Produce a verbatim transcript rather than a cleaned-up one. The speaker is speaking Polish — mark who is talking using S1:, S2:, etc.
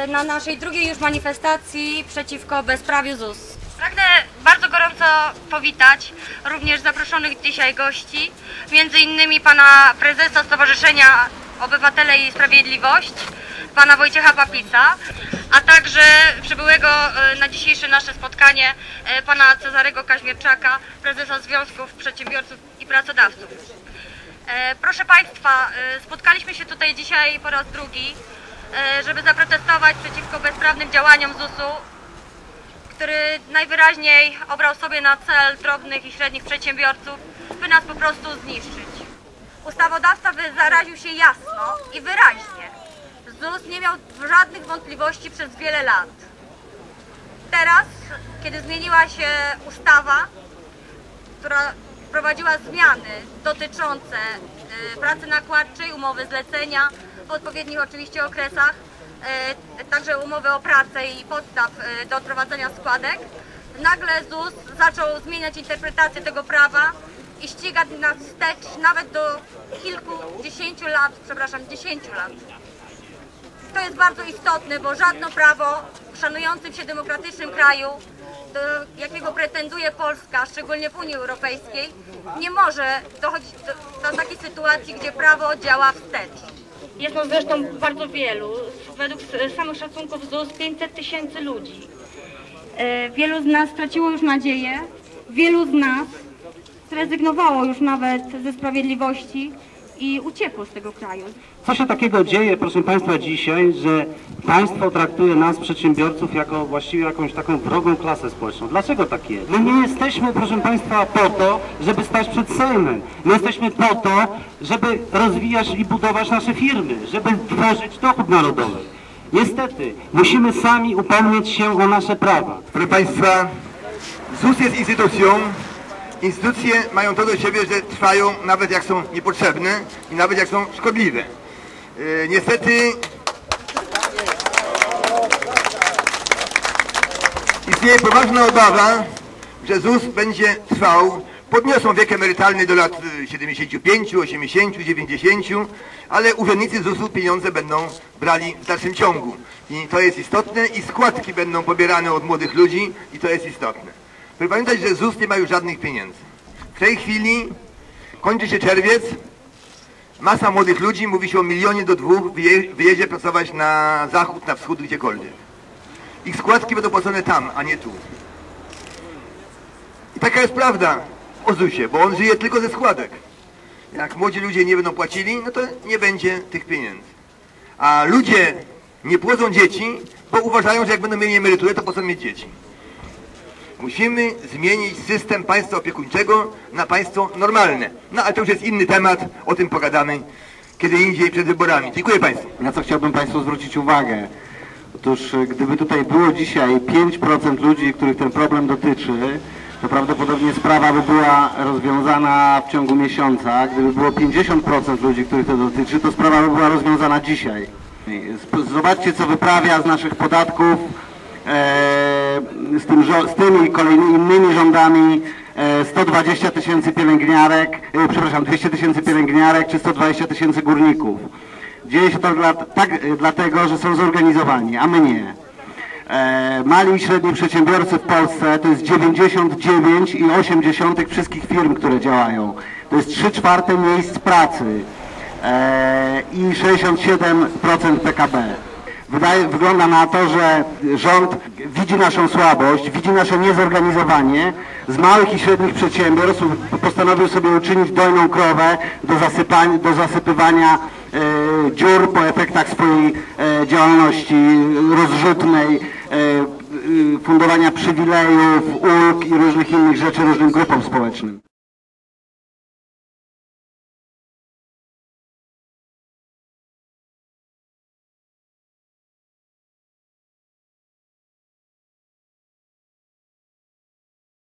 S1: na naszej drugiej już manifestacji przeciwko bezprawiu Z U S. Pragnę bardzo gorąco powitać również zaproszonych dzisiaj gości, między innymi pana prezesa Stowarzyszenia Obywatele i Sprawiedliwość, pana Wojciecha Papica, a także przybyłego na dzisiejsze nasze spotkanie pana Cezarego Kaźmierczaka, prezesa Związków Przedsiębiorców i Pracodawców. Proszę Państwa, spotkaliśmy się tutaj dzisiaj po raz drugi, żeby zaprotestować przeciwko bezprawnym działaniom Z U S u, który najwyraźniej obrał sobie na cel drobnych i średnich przedsiębiorców, by nas po prostu zniszczyć. Ustawodawca wyraził się jasno i wyraźnie. Z U S nie miał żadnych wątpliwości przez wiele lat. Teraz, kiedy zmieniła się ustawa, która wprowadziła zmiany dotyczące pracy nakładczej, umowy zlecenia w odpowiednich oczywiście okresach, także umowy o pracę i podstaw do odprowadzenia składek, nagle Z U S zaczął zmieniać interpretację tego prawa i ściga nas wstecz nawet do kilkudziesięciu lat, przepraszam, dziesięciu lat. To jest bardzo istotne, bo żadne prawo w szanującym się demokratycznym kraju, do jakiego pretenduje Polska, szczególnie w Unii Europejskiej, nie może dochodzić do, do takiej sytuacji, gdzie prawo działa wstecz. Jest nas zresztą bardzo wielu, według samych szacunków Z U S pięćset tysięcy ludzi. Wielu z nas straciło już nadzieję, wielu z nas zrezygnowało już nawet ze sprawiedliwości i uciekło z tego kraju.
S2: Co się takiego dzieje, proszę Państwa, dzisiaj, że państwo traktuje nas, przedsiębiorców, jako właściwie jakąś taką wrogą klasę społeczną? Dlaczego tak jest? My nie jesteśmy, proszę Państwa, po to, żeby stać przed Sejmem. My jesteśmy po to, żeby rozwijać i budować nasze firmy, żeby tworzyć dochód narodowy. Niestety, musimy sami upomnieć się o nasze prawa.
S3: Proszę Państwa, Z U S jest instytucją. Instytucje mają to do siebie, że trwają nawet jak są niepotrzebne i nawet jak są szkodliwe. Yy, niestety istnieje poważna obawa, że Z U S będzie trwał. Podniosą wiek emerytalny do lat siedemdziesięciu pięciu, osiemdziesięciu, dziewięćdziesięciu, ale urzędnicy Z U S u pieniądze będą brali w dalszym ciągu. I to jest istotne i składki będą pobierane od młodych ludzi i to jest istotne. Proszę pamiętać, że Z U S nie ma już żadnych pieniędzy. W tej chwili kończy się czerwiec, masa młodych ludzi, mówi się o milionie do dwóch, wyje, wyjedzie pracować na zachód, na wschód, gdziekolwiek. Ich składki będą płacone tam, a nie tu. I taka jest prawda o Z U S ie, bo on żyje tylko ze składek. Jak młodzi ludzie nie będą płacili, no to nie będzie tych pieniędzy. A ludzie nie płodzą dzieci, bo uważają, że jak będą mieli emeryturę, to po co mieć dzieci. Musimy zmienić system państwa opiekuńczego na państwo normalne. No ale to już jest inny temat, o tym pogadamy kiedy indziej przed wyborami. Dziękuję Państwu.
S2: Na co chciałbym Państwu zwrócić uwagę. Otóż gdyby tutaj było dzisiaj pięć procent ludzi, których ten problem dotyczy, to prawdopodobnie sprawa by była rozwiązana w ciągu miesiąca. Gdyby było pięćdziesiąt procent ludzi, których to dotyczy, to sprawa by była rozwiązana dzisiaj. Zobaczcie, co wyprawia z naszych podatków Z, tym, z tymi kolejnymi innymi rządami sto dwadzieścia tysięcy pielęgniarek, e, przepraszam, dwieście tysięcy pielęgniarek czy sto dwadzieścia tysięcy górników. Dzieje się to dla, tak, dlatego, że są zorganizowani, a my nie. E, mali i średni przedsiębiorcy w Polsce to jest dziewięćdziesiąt dziewięć i osiem dziesiątych wszystkich firm, które działają. To jest trzy czwarte miejsc pracy e, i sześćdziesiąt siedem procent P K B. Wydaje, wygląda na to, że rząd widzi naszą słabość, widzi nasze niezorganizowanie. Z małych i średnich przedsiębiorstw postanowił sobie uczynić dojną krowę do, zasypania, do zasypywania e, dziur po efektach swojej e, działalności rozrzutnej, e, fundowania przywilejów, ulg i różnych innych rzeczy różnym grupom społecznym.